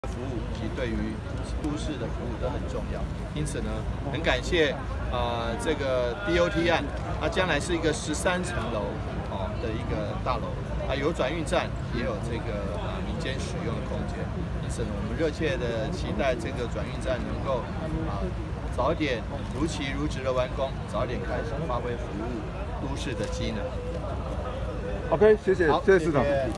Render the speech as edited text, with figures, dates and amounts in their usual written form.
服务及对于都市的服务都很重要。因此呢，很感谢这个 BOT 案，它将来是一个13层楼的一个大楼，有转运站，也有这个民间使用的空间。因此呢，我们热切的期待这个转运站能够早点如期如职的完工，早点开始发挥服务都市的机能。 OK， 谢谢，谢谢市长。